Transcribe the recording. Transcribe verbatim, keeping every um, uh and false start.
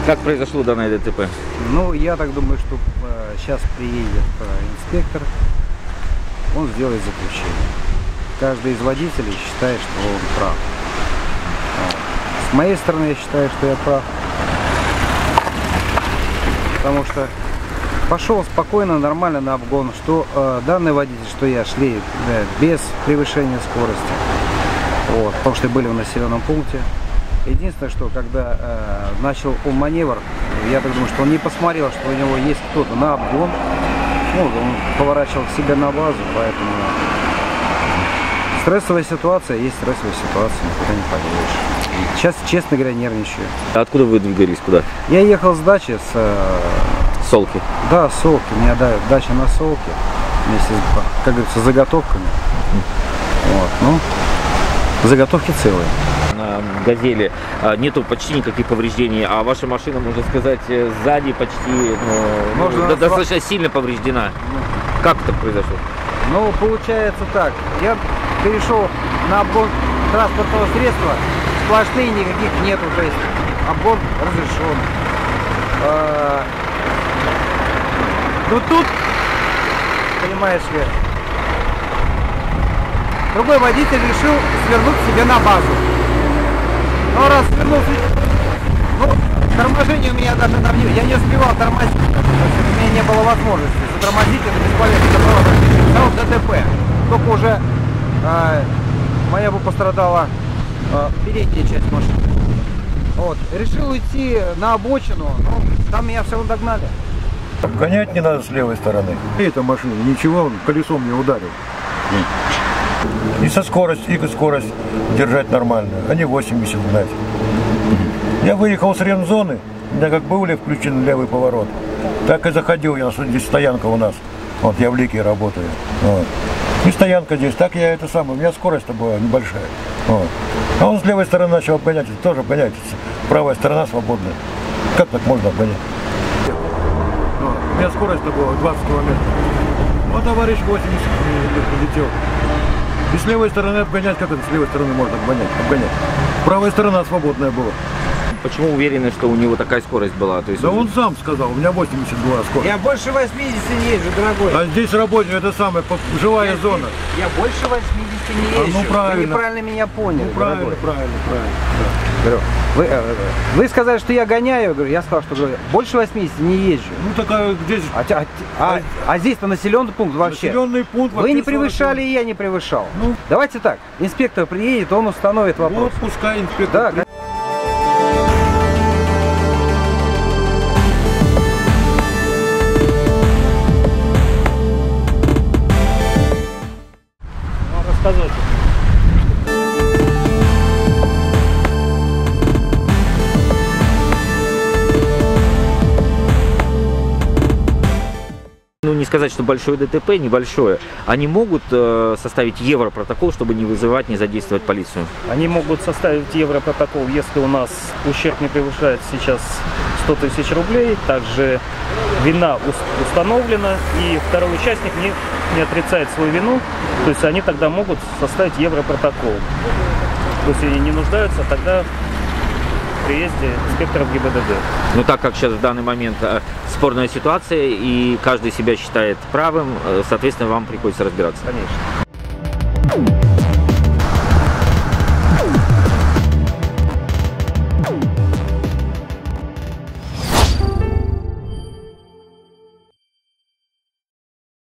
Как произошло данное ДТП? Ну, я так думаю, что э, сейчас приедет э, инспектор, он сделает заключение. Каждый из водителей считает, что он прав. С моей стороны, я считаю, что я прав. Потому что пошел спокойно, нормально на обгон, что э, данный водитель, что я, шли да, без превышения скорости. Вот, потому что были в населенном пункте. Единственное, что когда э, начал он маневр, я так думаю, что он не посмотрел, что у него есть кто-то на обгон. Ну, он поворачивал к себе на базу, поэтому стрессовая ситуация есть стрессовая ситуация, никуда не поделаешь. Сейчас, честно говоря, нервничаю. А откуда вы двигались? Куда? Я ехал с дачи, с... Э, Солки? Да, Солки. У меня да, дача на Солке, вместе с, как говорится, заготовками. Вот, ну, заготовки целые. На «Газели» нету почти никаких повреждений, а ваша машина, можно сказать, сзади почти ну, можно ну, достаточно сильно повреждена. Как это произошло? Ну, получается так. Я перешел на обгон транспортного средства, сплошные никаких нету, то есть обгон разрешен. А, ну тут, понимаешь ли, другой водитель решил свернуть себе на базу. Но раз свернулся, ну, торможение у меня даже там не, я не успевал тормозить, у меня не было возможности затормозить, это бесполезно, это было ДТП. Только уже э, моя бы пострадала э, передняя часть машины. Вот. Решил уйти на обочину, но там меня все равно догнали. Обгонять не надо с левой стороны. Эта машина ничего, колесом не ударил. И со скоростью, и скорость держать нормально, а не восемьдесят гнать. Я выехал с ремзоны, у меня как были включен левый поворот, так и заходил я, здесь стоянка у нас, вот я в Лике работаю. Вот. И стоянка здесь, так я это самое, у меня скорость-то была небольшая. Вот. А он с левой стороны начал обгонять, тоже обгонять, правая сторона свободная. Как так можно обгонять? Вот. У меня скорость-то была двадцать километров. Вот товарищ восемьдесят летел. И с левой стороны обгонять, как это с левой стороны можно обгонять? Обгонять. Правая сторона свободная была. Почему уверены, что у него такая скорость была? То есть да он... он сам сказал, у меня восемьдесят была скорость. Я больше восьмидесяти не езжу, дорогой. А здесь работаю, это самая живая я зона. Здесь, я больше восьмидесяти не езжу. А, ну правильно. Вы неправильно меня поняли, ну, правильно, дорогой. правильно, правильно. Да. Вы, э, вы сказали, что я гоняю, говорю, я сказал, что говорю, больше восьмидесяти не езжу. Ну такая здесь... А, а, а, а здесь-то населенный пункт вообще. Населенный пункт вы не превышали, и я не превышал. Ну, давайте так, инспектор приедет, он установит вопрос. Вот пускай инспектор. Да, рассказывайте. Ну, не сказать, что большое ДТП, небольшое. Они могут э, составить европротокол, чтобы не вызывать, не задействовать полицию? Они могут составить европротокол, если у нас ущерб не превышает сейчас сто тысяч рублей. Также вина установлена, и второй участник не, не отрицает свою вину. То есть они тогда могут составить европротокол. То есть они не нуждаются тогда в приезде инспекторов ГИБДД. Но так как сейчас в данный момент э, спорная ситуация, и каждый себя считает правым, э, соответственно, вам приходится разбираться. Конечно.